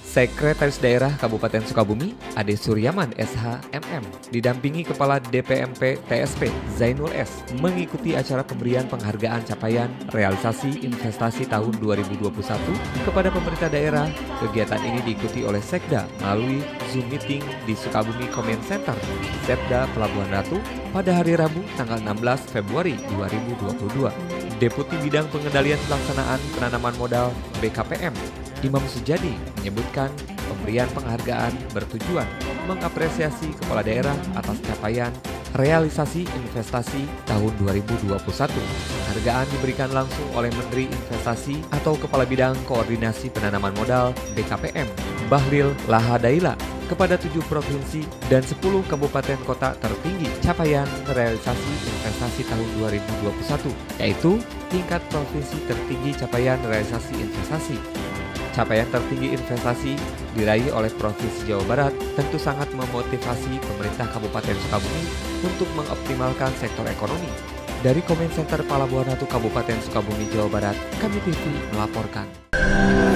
Sekretaris Daerah Kabupaten Sukabumi, Ade Suryaman SH.MM, didampingi Kepala DPMP TSP Zainul S, mengikuti acara pemberian penghargaan capaian realisasi investasi tahun 2021 kepada pemerintah daerah. Kegiatan ini diikuti oleh Sekda melalui Zoom meeting di Sukabumi Comment Center, Setda Pelabuhan Ratu pada hari Rabu tanggal 16 Februari 2022. Deputi Bidang Pengendalian Pelaksanaan Penanaman Modal BKPM, Imam Sujadi, menyebutkan pemberian penghargaan bertujuan mengapresiasi kepala daerah atas capaian realisasi investasi tahun 2021. Penghargaan diberikan langsung oleh Menteri Investasi atau Kepala Bidang Koordinasi Penanaman Modal BKPM, Bahlil Lahadaila, kepada 7 provinsi dan 10 kabupaten kota tertinggi capaian realisasi investasi tahun 2021, yaitu tingkat provinsi tertinggi capaian realisasi investasi. Capaian tertinggi investasi diraih oleh Provinsi Jawa Barat tentu sangat memotivasi pemerintah Kabupaten Sukabumi untuk mengoptimalkan sektor ekonomi. Dari Comment Center Pelabuhan Ratu Kabupaten Sukabumi, Jawa Barat, Kami TV melaporkan.